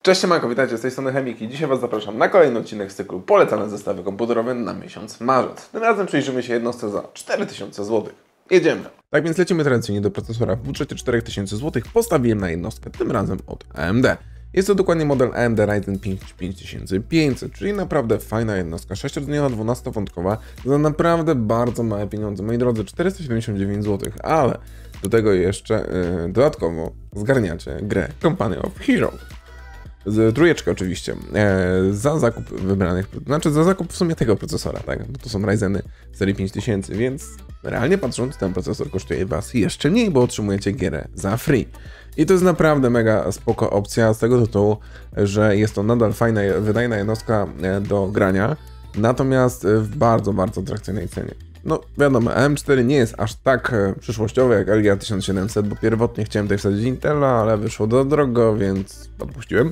Cześć siemanko, witajcie z tej strony Chemik i dzisiaj Was zapraszam na kolejny odcinek z cyklu Polecane zestawy komputerowe na miesiąc marzec. Tym razem przyjrzymy się jednostce za 4000 zł. Jedziemy! Tak więc lecimy tradycyjnie do procesora w budżecie 4000 zł. Postawiłem na jednostkę, tym razem od AMD. Jest to dokładnie model AMD Ryzen 5 5500, czyli naprawdę fajna jednostka, 6-rdzeniowa, 12-wątkowa, za naprawdę bardzo małe pieniądze. Moi drodzy, 479 zł, ale do tego jeszcze dodatkowo zgarniacie grę Company of Heroes. Z trójeczki oczywiście, za zakup wybranych, znaczy za zakup w sumie tego procesora, tak? No to są Ryzeny serii 5000, więc realnie patrząc, ten procesor kosztuje Was jeszcze mniej, bo otrzymujecie gierę za free. I to jest naprawdę mega spoko opcja z tego tytułu, że jest to nadal fajna, wydajna jednostka do grania, natomiast w bardzo atrakcyjnej cenie. No wiadomo, AM4 nie jest aż tak przyszłościowy jak LGA 1700, bo pierwotnie chciałem tutaj wsadzić Intela, ale wyszło do drogo, więc odpuściłem.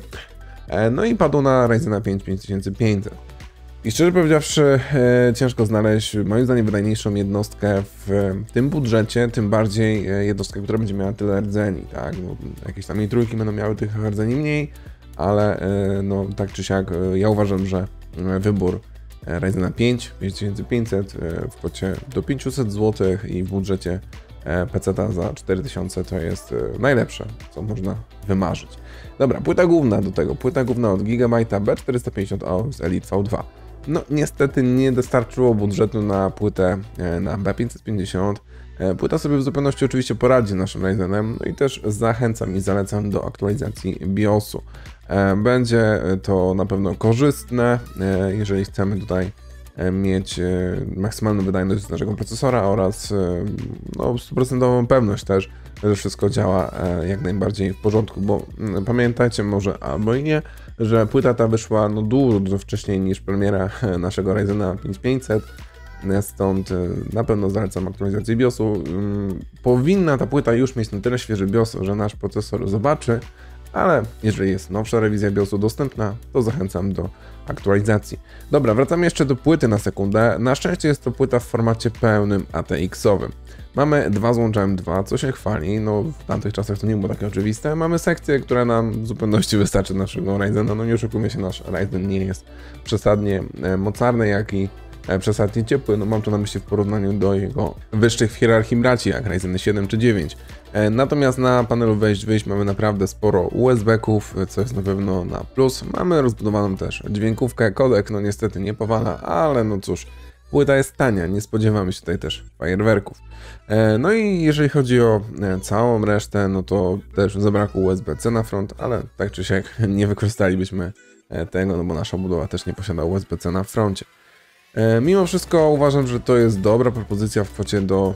No i padł na Ryzena 5 5500. I szczerze powiedziawszy, ciężko znaleźć, moim zdaniem, wydajniejszą jednostkę w tym budżecie, tym bardziej jednostkę, która będzie miała tyle rdzeni, tak? Bo jakieś tam jej trójki będą miały tych rdzeni mniej, ale no tak czy siak ja uważam, że wybór Ryzena 5 5500 w kwocie do 500 zł i w budżecie PC-ta za 4000 to jest najlepsze, co można wymarzyć. Dobra, płyta główna do tego, płyta główna od Gigabyte'a B450 z Elite V2. No niestety nie dostarczyło budżetu na płytę na B550. Płyta sobie w zupełności oczywiście poradzi naszym Ryzenem, no i też zachęcam i zalecam do aktualizacji BIOS-u. Będzie to na pewno korzystne, jeżeli chcemy tutaj mieć maksymalną wydajność z naszego procesora oraz no, 100% pewność też, że wszystko działa jak najbardziej w porządku, bo pamiętajcie może albo i nie, że płyta ta wyszła no dużo wcześniej niż premiera naszego Ryzena 5500, stąd na pewno zalecam aktualizację BIOS-u. Powinna ta płyta już mieć na tyle świeży BIOS, że nasz procesor zobaczy, ale jeżeli jest nowsza rewizja BIOS-u dostępna, to zachęcam do aktualizacji. Dobra, wracamy jeszcze do płyty na sekundę. Na szczęście jest to płyta w formacie pełnym ATX-owym. Mamy dwa złącza M2, co się chwali, no w tamtych czasach to nie było takie oczywiste. Mamy sekcję, która nam w zupełności wystarczy naszego Ryzena. No nie oszukujmy się, nasz Ryzen nie jest przesadnie mocarny, jak i przesadnie ciepły, no mam to na myśli w porównaniu do jego wyższych w hierarchii braci, jak Ryzeny 7 czy 9. Natomiast na panelu wejść mamy naprawdę sporo USB-ków, co jest na pewno na plus. Mamy rozbudowaną też dźwiękówkę, kodek no niestety nie powala, ale no cóż, płyta jest tania, nie spodziewamy się tutaj też fajerwerków. No i jeżeli chodzi o całą resztę, no to też zabrakło USB-C na front, ale tak czy siak nie wykorzystalibyśmy tego, no bo nasza budowa też nie posiada USB-C na froncie. Mimo wszystko uważam, że to jest dobra propozycja w kwocie do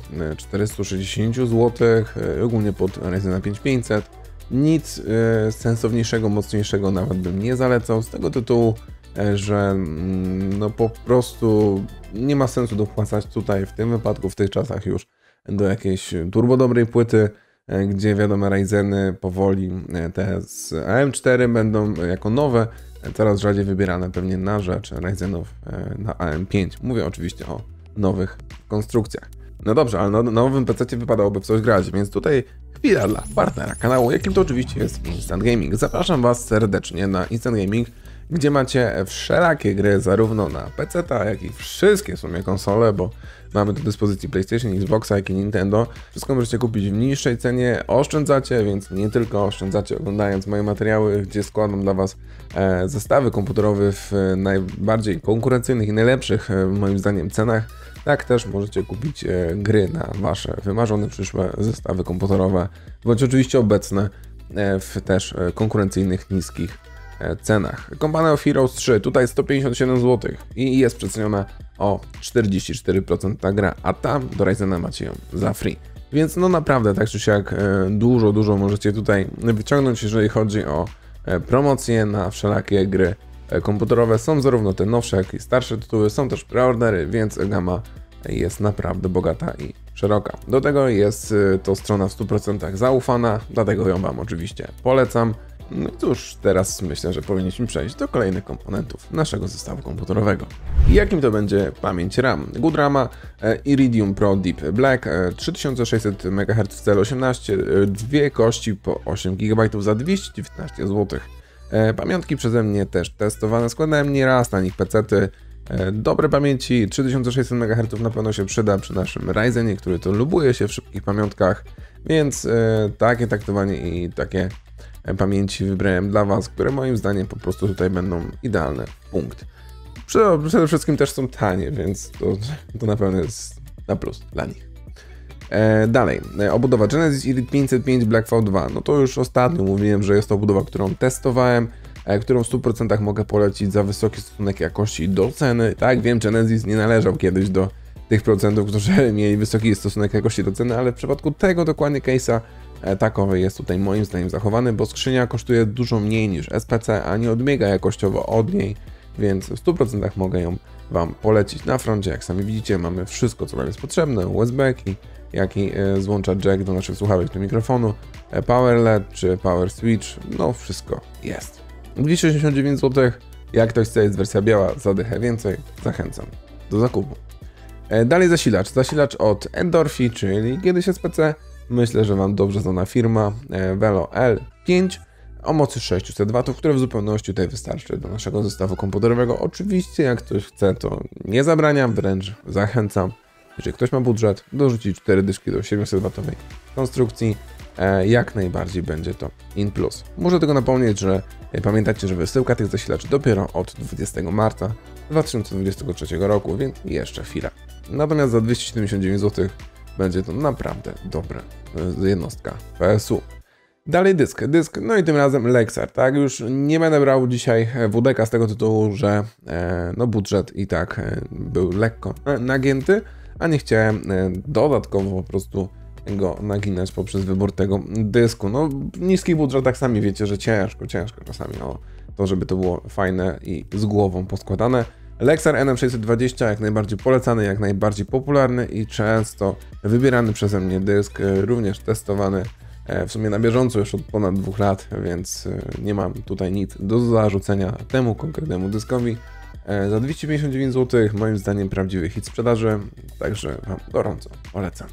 460 zł, ogólnie pod Ryzena 5500. Nic sensowniejszego, mocniejszego nawet bym nie zalecał, z tego tytułu, że no po prostu nie ma sensu dopłacać tutaj w tym wypadku, w tych czasach już do jakiejś turbo dobrej płyty, gdzie wiadomo Ryzeny powoli te z AM4 będą jako nowe, coraz rzadziej wybierane pewnie na rzecz Ryzenów na AM5. Mówię oczywiście o nowych konstrukcjach. No dobrze, ale na nowym PC wypadałoby w coś grać, więc tutaj chwila dla partnera kanału, jakim to oczywiście jest Instant Gaming. Zapraszam Was serdecznie na Instant Gaming, gdzie macie wszelakie gry zarówno na PC-ta, jak i wszystkie w sumie konsole, bo mamy do dyspozycji PlayStation, Xboxa, jak i Nintendo. Wszystko możecie kupić w niższej cenie, oszczędzacie, więc nie tylko oszczędzacie oglądając moje materiały, gdzie składam dla Was zestawy komputerowe w najbardziej konkurencyjnych i najlepszych moim zdaniem cenach. Tak też możecie kupić gry na Wasze wymarzone przyszłe zestawy komputerowe, bądź oczywiście obecne w też konkurencyjnych, niskich cenach. Company of Heroes 3, tutaj 157 zł i jest przeceniona o 44% ta gra, a tam do Ryzena macie ją za free. Więc no naprawdę tak czy siak dużo możecie tutaj wyciągnąć, jeżeli chodzi o promocje na wszelakie gry komputerowe. Są zarówno te nowsze, jak i starsze tytuły, są też preordery, więc gama jest naprawdę bogata i szeroka. Do tego jest to strona w 100% zaufana, dlatego ją Wam oczywiście polecam. No i cóż, teraz myślę, że powinniśmy przejść do kolejnych komponentów naszego zestawu komputerowego. Jakim to będzie pamięć RAM? Good Rama Iridium Pro Deep Black 3600 MHz CL18, dwie kości po 8 GB za 219 zł. Pamiątki przeze mnie też testowane, składałem nieraz na nich pecety. Dobre pamięci, 3600 MHz na pewno się przyda przy naszym Ryzenie, który to lubuje się w szybkich pamiątkach, więc takie taktowanie i takie pamięci wybrałem dla Was, które moim zdaniem po prostu tutaj będą idealne w punkt. Przede wszystkim też są tanie, więc to na pewno jest na plus dla nich. Dalej, obudowa Genesis Elite 505 Black V2. No to już ostatnio mówiłem, że jest to obudowa, którą testowałem, którą w 100% mogę polecić za wysoki stosunek jakości do ceny. Tak, wiem, Genesis nie należał kiedyś do tych producentów, którzy mieli wysoki stosunek jakości do ceny, ale w przypadku tego dokładnie case'a takowy jest tutaj moim zdaniem zachowany, bo skrzynia kosztuje dużo mniej niż SPC, a nie odbiega jakościowo od niej, więc w 100% mogę ją Wam polecić. Na froncie, jak sami widzicie, mamy wszystko, co Wam jest potrzebne, USB-ki, jak i złącza jack do naszych słuchawek do mikrofonu, Power LED czy Power Switch, no wszystko jest. 269 zł, jak ktoś chce, jest wersja biała, za dychę więcej, zachęcam do zakupu. Dalej zasilacz od Endorphi, czyli kiedyś SPC, myślę, że Wam dobrze znana firma, Velo L5 o mocy 600 W, które w zupełności tutaj wystarczy do naszego zestawu komputerowego. Oczywiście jak ktoś chce, to nie zabraniam, wręcz zachęcam. Jeżeli ktoś ma budżet, dorzucić 4 dyszki do 700W konstrukcji, jak najbardziej będzie to in plus. Muszę tylko napomnieć, że pamiętajcie, że wysyłka tych zasilaczy dopiero od 20 marca 2023 roku, więc jeszcze chwila. Natomiast za 279 zł będzie to naprawdę dobra jednostka PSU. Dalej dysk, no i tym razem Lexar, tak? Już nie będę brał dzisiaj WDK z tego tytułu, że no budżet i tak był lekko nagięty, a nie chciałem dodatkowo po prostu go naginać poprzez wybór tego dysku. No w niskich budżetach sami wiecie, że ciężko czasami o to, żeby to było fajne i z głową poskładane. Lexar NM620 jak najbardziej polecany, jak najbardziej popularny i często wybierany przeze mnie dysk, również testowany w sumie na bieżąco już od ponad 2 lat, więc nie mam tutaj nic do zarzucenia temu konkretnemu dyskowi. Za 259 zł moim zdaniem prawdziwy hit sprzedaży, także Wam gorąco polecam.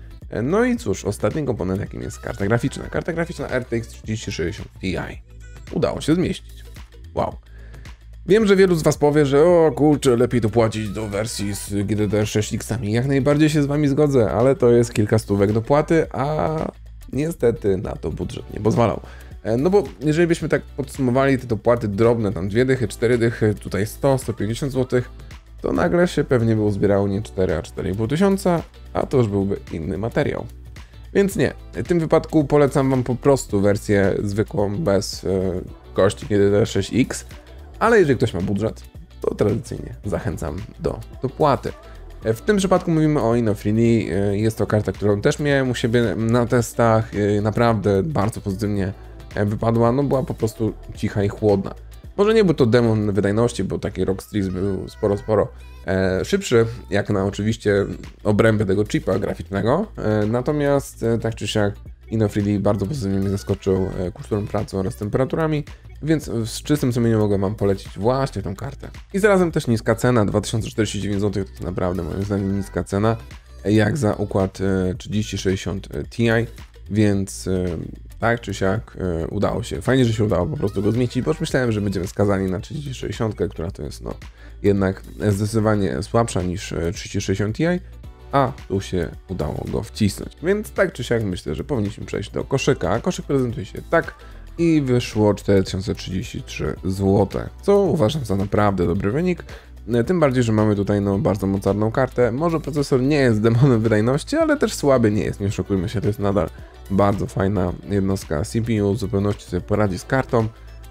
No i cóż, ostatni komponent jakim jest karta graficzna. Karta graficzna RTX 3060 Ti. Udało się zmieścić. Wow. Wiem, że wielu z Was powie, że o kurczę, lepiej to płacić do wersji z GDDR6X-ami. Jak najbardziej się z Wami zgodzę, ale to jest kilka stówek dopłaty, a niestety na to budżet nie pozwalał. No bo jeżeli byśmy tak podsumowali te dopłaty drobne, tam 2 dychy, 4 dychy, tutaj 100-150 zł, to nagle się pewnie by uzbierało nie 4, a 4,5 tysiąca, a to już byłby inny materiał. Więc nie, w tym wypadku polecam Wam po prostu wersję zwykłą, bez kości GDDR6X, ale jeżeli ktoś ma budżet, to tradycyjnie zachęcam do dopłaty. W tym przypadku mówimy o Inno3D, jest to karta, którą też miałem u siebie na testach, naprawdę bardzo pozytywnie wypadła, no była po prostu cicha i chłodna. Może nie był to demon wydajności, bo taki Rockstrix był sporo szybszy, jak na oczywiście obrębie tego chipa graficznego, natomiast tak czy siak Inno3D bardzo pozytywnie mnie zaskoczył kursową pracą oraz temperaturami, więc z czystym sumieniem mogę Wam polecić właśnie tą kartę. I zarazem też niska cena, 2049 zł to jest naprawdę moim zdaniem niska cena, jak za układ 3060 Ti, więc tak czy siak udało się. Fajnie, że się udało po prostu go zmieścić, bo już myślałem, że będziemy skazani na 3060, która to jest no jednak zdecydowanie słabsza niż 3060 Ti, a tu się udało go wcisnąć. Więc tak czy siak myślę, że powinniśmy przejść do koszyka, a koszyk prezentuje się tak i wyszło 4033 zł, co uważam za naprawdę dobry wynik. Tym bardziej, że mamy tutaj no, bardzo mocarną kartę. Może procesor nie jest demonem wydajności, ale też słaby nie jest, nie oszukujmy się, to jest nadal bardzo fajna jednostka CPU, w zupełności sobie poradzi z kartą,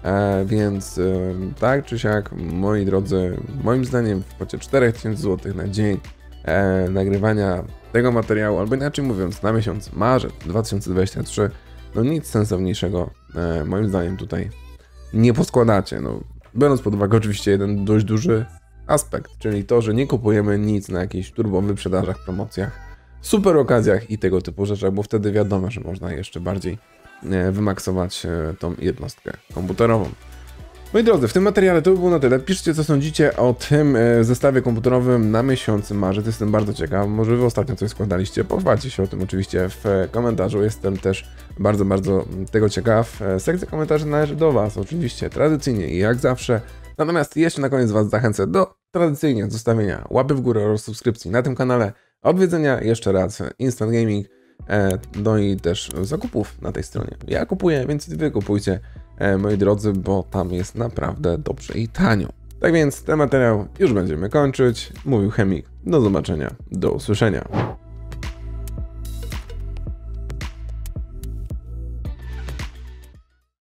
więc tak czy siak, moi drodzy, moim zdaniem w kwocie 4000 zł na dzień nagrywania tego materiału, albo inaczej mówiąc, na miesiąc marzec 2023, no nic sensowniejszego moim zdaniem tutaj nie poskładacie. No, biorąc pod uwagę oczywiście jeden dość duży aspekt, czyli to, że nie kupujemy nic na jakichś turbo wyprzedażach, promocjach, super okazjach i tego typu rzeczach, bo wtedy wiadomo, że można jeszcze bardziej wymaksować tą jednostkę komputerową. Moi drodzy, w tym materiale to by było na tyle. Piszcie, co sądzicie o tym zestawie komputerowym na miesiąc marzec. Jestem bardzo ciekaw. Może wy ostatnio coś składaliście. Pochwalcie się o tym oczywiście w komentarzu. Jestem też bardzo tego ciekaw. Sekcja komentarzy należy do was, oczywiście, tradycyjnie i jak zawsze. Natomiast jeszcze na koniec was zachęcę do tradycyjnie zostawienia łapy w górę oraz subskrypcji na tym kanale, odwiedzenia jeszcze raz Instant Gaming, no i też zakupów na tej stronie. Ja kupuję, więc wy kupujcie, moi drodzy, bo tam jest naprawdę dobrze i tanio. Tak więc ten materiał już będziemy kończyć. Mówił Chemik. Do zobaczenia, do usłyszenia.